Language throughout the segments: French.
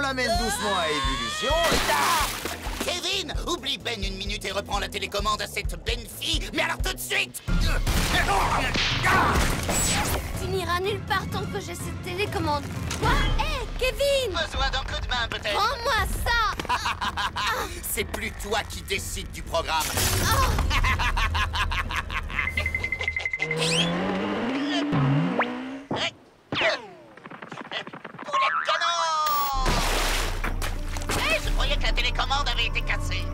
l'amène doucement à ébullition et tac! Kevin, oublie Ben une minute et reprends la télécommande à cette Ben-fille, mais alors tout de suite! Tu n'iras nulle part tant que j'ai cette télécommande. Quoi? Hé, Kevin! Besoin d'un coup de main, peut-être? Rends-moi ça! C'est plus toi qui décide du programme. Poulet de canon! Hey, je croyais que la télécommande avait été cassée.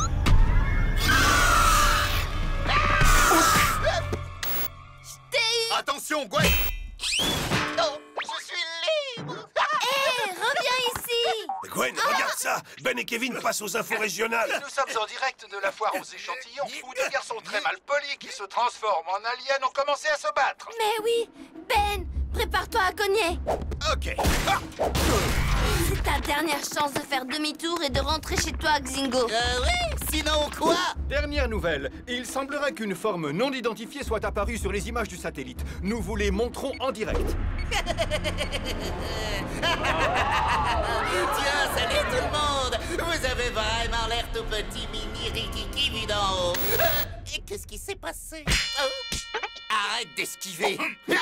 Attention, Gwen! Oh, je suis libre! Hé, reviens ici! Gwen, regarde ça! Ben et Kevin passent aux infos régionales. Nous sommes en direct de la foire aux échantillons où deux garçons très mal polis qui se transforment en aliens ont commencé à se battre. Mais oui! Ben, prépare-toi à cogner! Ok. C'est ta dernière chance de faire demi-tour et de rentrer chez toi, Xingo. Oui, sinon quoi? Dernière nouvelle, il semblerait qu'une forme non identifiée soit apparue sur les images du satellite. Nous vous les montrons en direct. Tiens, salut tout le monde! Vous avez vraiment l'air tout petit mini rikiki vu d'en haut. Et qu'est-ce qui s'est passé? Arrête d'esquiver!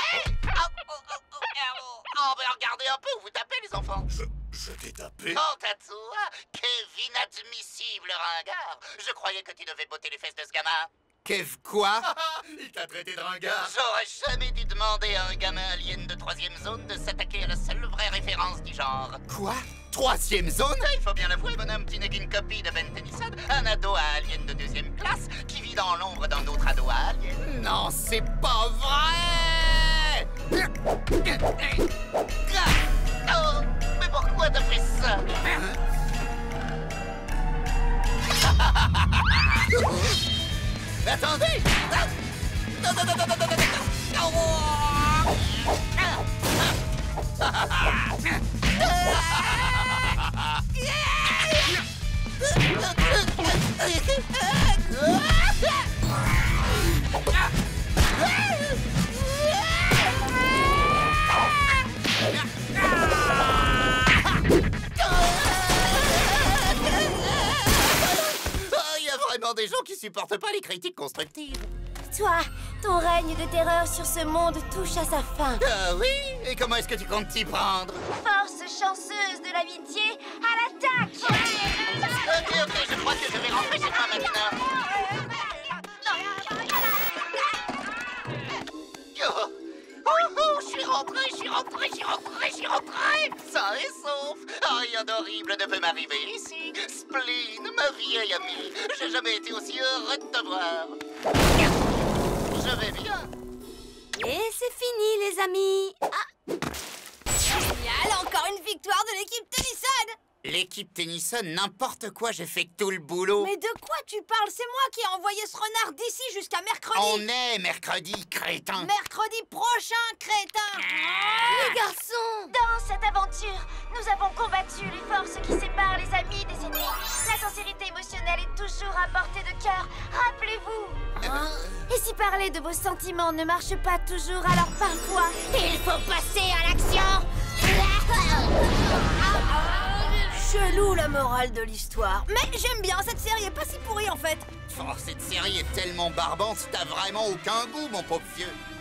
Oh, mais regardez un peu où vous tapez, les enfants! Je t'ai tapé? Quant à toi, Kevin admissible ringard, je croyais que tu devais botter les fesses de ce gamin. Kev quoi? Il t'a traité de ringard. J'aurais jamais dû demander à un gamin alien de 3e zone de s'attaquer à la seule vraie référence du genre. Quoi? 3e zone? Il faut bien l'avouer, bonhomme, tu n'es qu'une copie de Ben Tennyson, un ado à alien de 2e classe qui vit dans l'ombre d'un autre ado à alien. Non, c'est pas vrai! Oh, mais pourquoi t'as fait ça? Attendez! Non, non, non, non, non, non, il y a vraiment des gens qui supportent pas les critiques constructives. Toi, ton règne de terreur sur ce monde touche à sa fin. Ah oui? Et comment est-ce que tu comptes t'y prendre? Force chanceuse de l'amitié, à l'attaque! Ok, je crois que je vais rentrer chez toi maintenant. Je suis rentré, sain et sauf. Rien d'horrible ne peut m'arriver ici. Spleen, ma vieille amie, j'ai jamais été aussi heureux de te voir. Je vais bien. Et c'est fini, les amis. Génial, encore une victoire de l'équipe Tennyson. L'équipe Tennyson, n'importe quoi, j'ai fait tout le boulot. Mais de quoi tu parles? C'est moi qui ai envoyé ce renard d'ici jusqu'à mercredi. On est mercredi, crétin. Mercredi prochain, crétin. Les garçons! Dans cette aventure, nous avons combattu les forces qui séparent les amis des ennemis. La sincérité émotionnelle est toujours à portée de cœur. Rappelez-vous. Et si parler de vos sentiments ne marche pas toujours, alors parfois, il faut passer à l'action! Chelou la morale de l'histoire. Mais j'aime bien, cette série est pas si pourrie en fait. Oh, cette série est tellement barbante, t'as vraiment aucun goût, mon pauvre vieux.